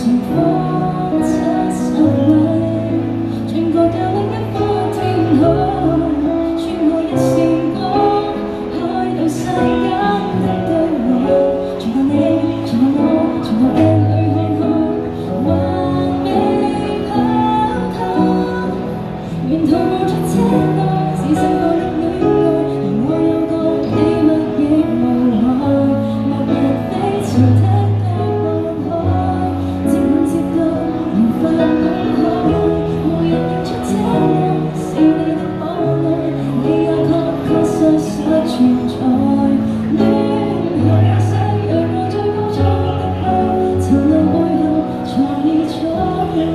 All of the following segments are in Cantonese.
情況70位，轉角有另一顆天空，穿過一線光，開到世間的對話，從後你，從後我，從後鏡裏看看，還未泡湯，沿途望出車內是細個的戀愛，而我有個秘密亦無害，莫日飛潮聽到望海，接吻接到無法公開，無人認出這愛是你的可愛，你也確實實存在。戀後也世讓我最高速的愛，情路背後藏意阻礙。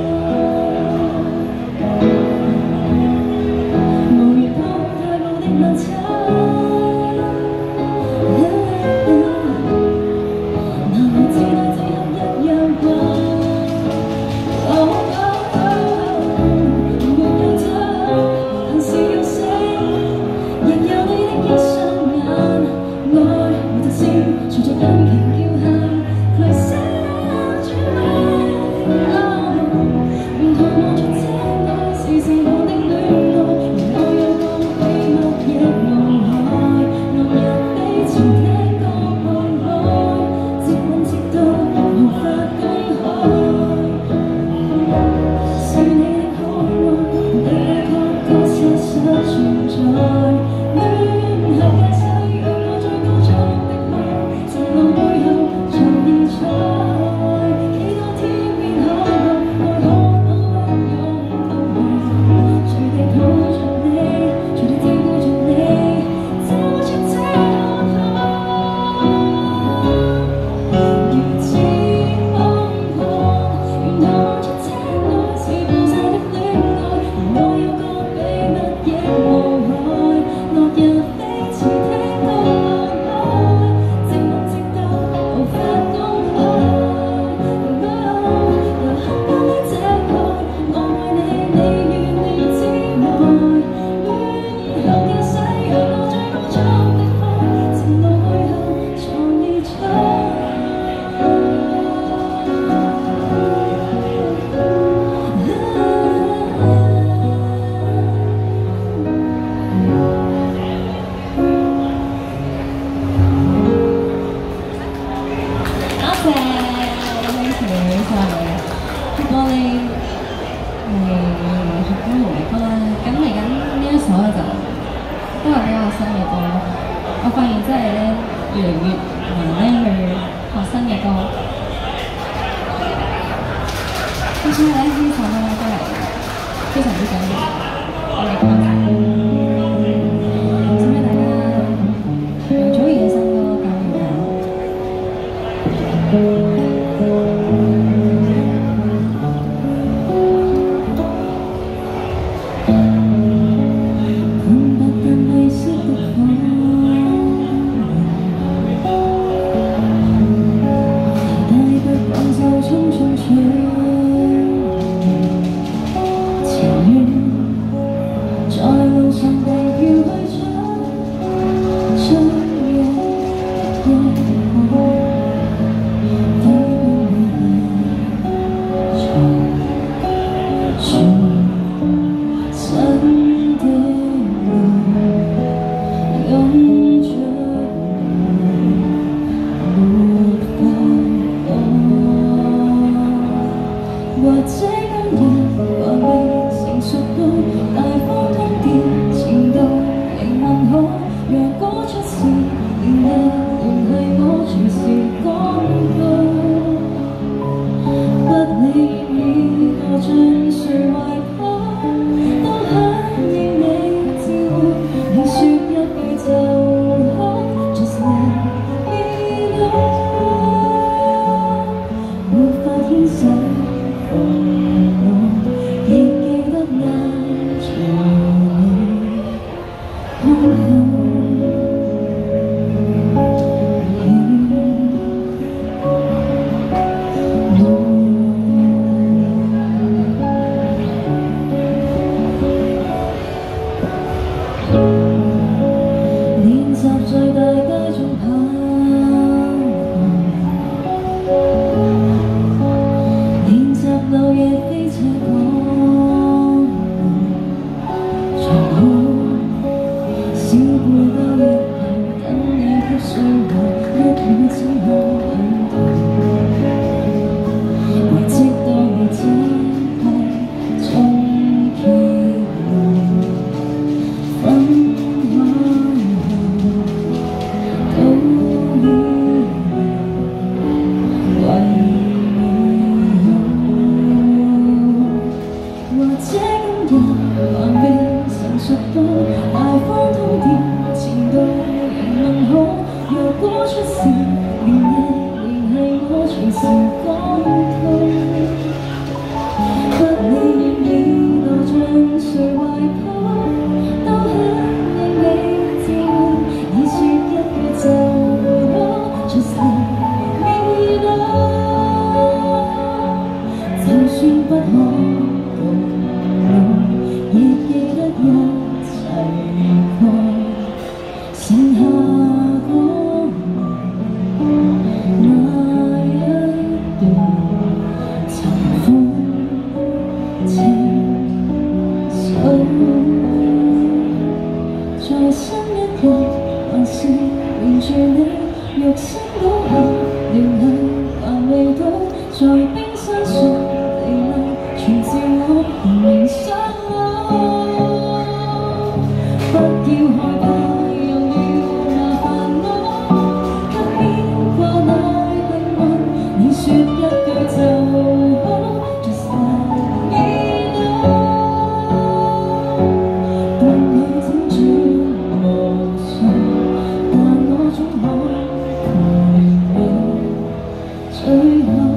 無緣抱太無的漫長，難道只帶最後一樣吧？沒有走，但是有死，仍有你的一雙眼，愛無特線，隨着引擎叫喊 ，Please say that you will。沿途望出這愛是我的戀愛，而我有個秘密亦無害，落日飛潮聽歌望海，接吻接到無法公開，是你的可愛，你也確實存在。戀後界勢讓我最高速的愛，情路背後藏意阻礙，幾多天邊可能愛可能不用不回，隨地抱着你，隨地照顧着你，走出這海，如此瘋狂，沿途望出這愛是爆炸的戀愛，而我有個秘密亦無害，落日飛潮聽歌望海，接吻接到無法公開。由刻骨的這愛，我愛你，你願意之外，戀後駕駛讓我最高速的愛，情路背後藏意阻多謝 ，thank you，多謝。玻璃係學緊無厘歌啦，咁嚟緊呢一首咧就都係比較新嘅歌咯。我發現真係咧越嚟越難咧去學新嘅歌，咁所以咧呢首咧都係非常之緊要，我哋講解。想俾大家容祖兒嘅新歌教育下。空白但未熄的火，大不慣就匆匆取情願在路上被飄去將追憶一過。或者今日還未成熟到大方通電，前度仍問好，若果出事，連日聯繫我隨時講到，不理你何盡誰懷抱，都響應你召喚，你說一句就好 ，Just let me know，沒法牽手。 是乾退。不理願意墮進誰懷抱，都響應你召喚。你說一句就可 just let me know。就算不可共路，亦記得一齊過。剩下光明那一段塵封情緒，在新一日還是連住你肉身倒下，聯繫還未到，在冰山上離離全照我仍然相愛。不要害怕，又要麻煩我，給牽掛那靈魂。你說一句就好 ，just let me know。伴侶輾轉無常，但我總可陪你最後。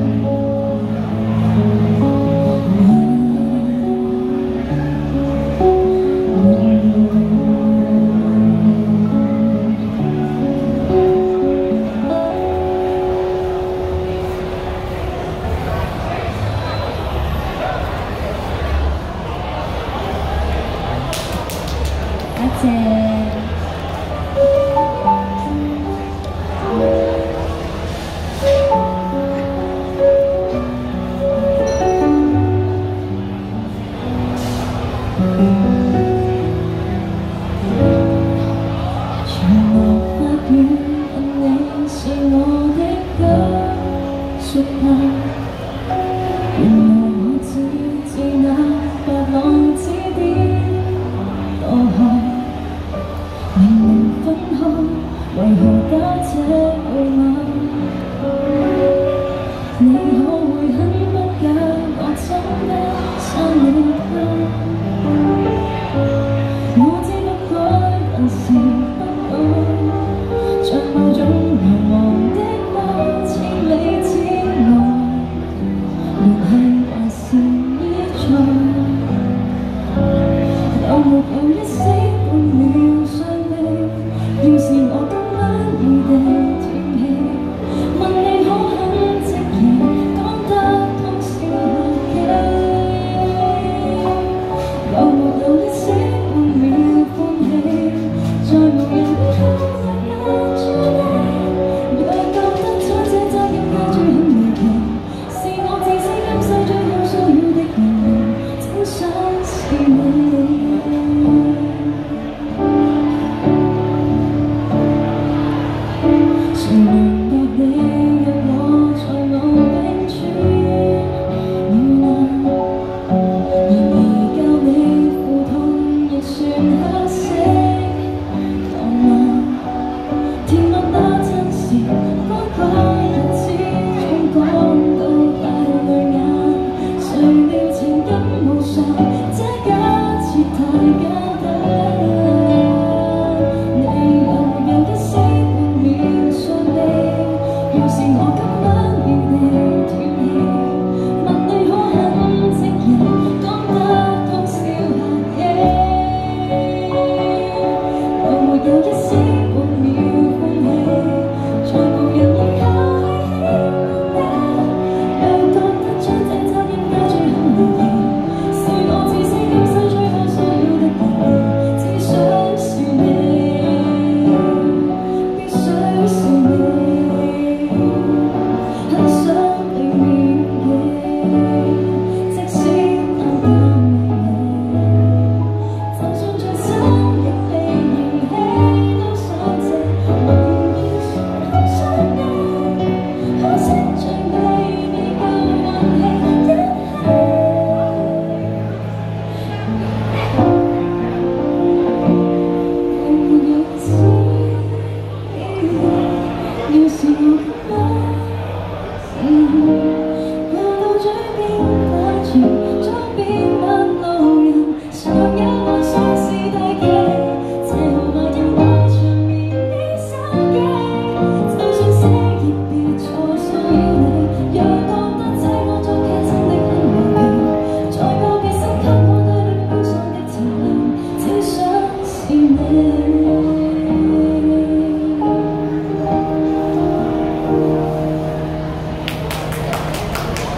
多謝。全無法遠問你是我的救贖吧，原來我只知那白浪之巔墮下。明明分開，為何交這號碼？你可會很不解我怎麼刪了它？我知不改，還是不改，像某種流亡的貓，千里之外。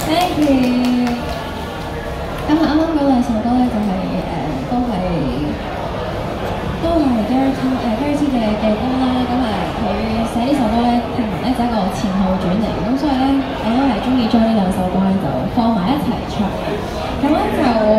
Thank you。咁啱啱嗰兩首歌咧就係、Gary T 嘅歌啦。咁佢寫呢首歌咧，聽聞咧就係一個前後傳嚟嘅。咁所以咧，我都係中意將呢兩首歌咧就放埋一齊唱嘅。咁咧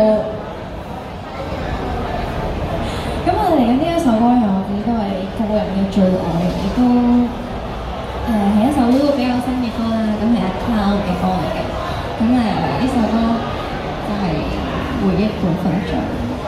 咁我哋嚟緊呢一首歌咧，我自己都係個人嘅最愛，亦都係一首比較新嘅歌啦。咁係阿 Cloud 嘅歌嚟嘅。咁呢首歌就係回憶半分鐘。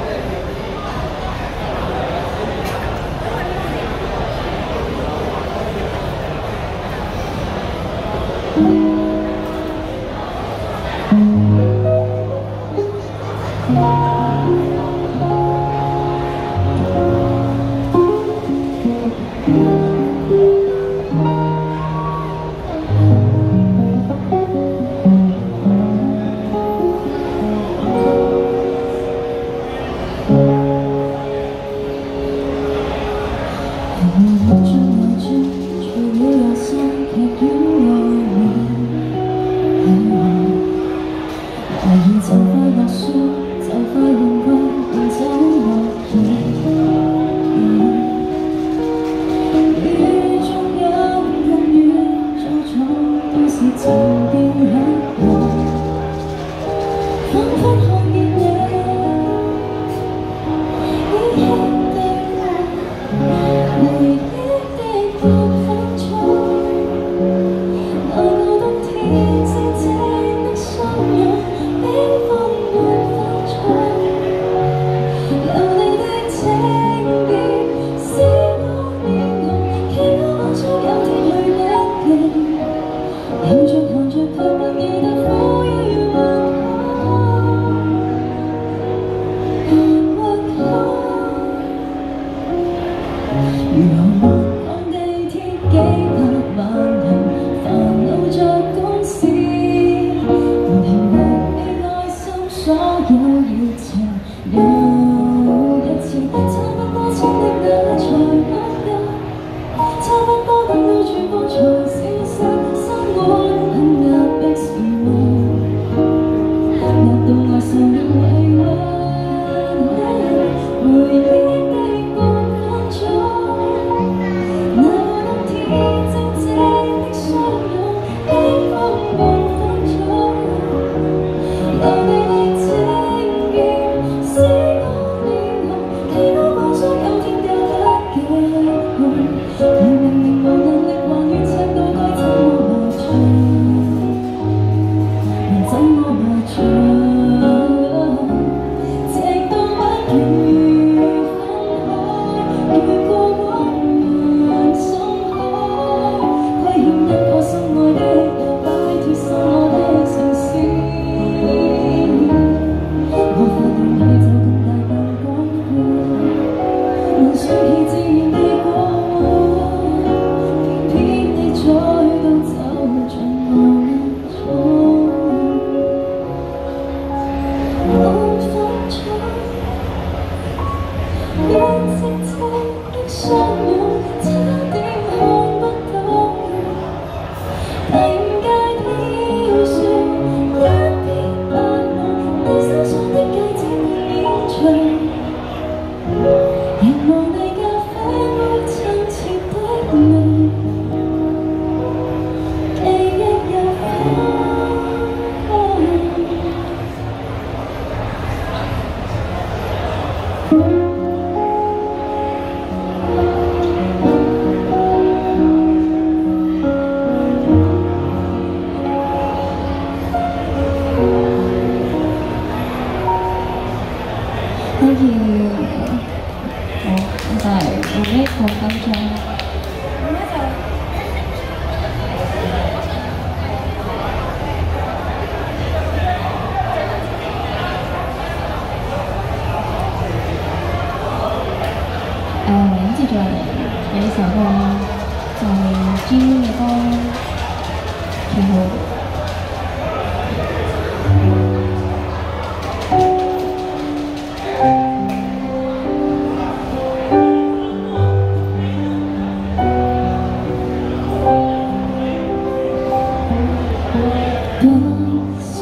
接住落嚟有首歌就係 G 嘅歌，幾好。不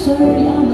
誰也